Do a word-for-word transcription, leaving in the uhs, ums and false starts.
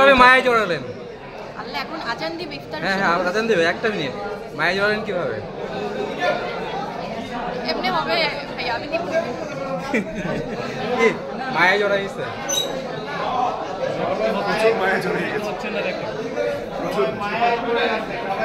কিভাবে মায়া জড়ালেন? আল্লাহ এখন আজান দিবে ইফতার। হ্যাঁ হ্যাঁ আজান দিবে, একটা মিনিট। মায়া জড়ালেন কিভাবে? এমনি হবে ভাই, আমি দিব। কি মায়া জড়াইছে? মায়া জড়িয়ে গেছে।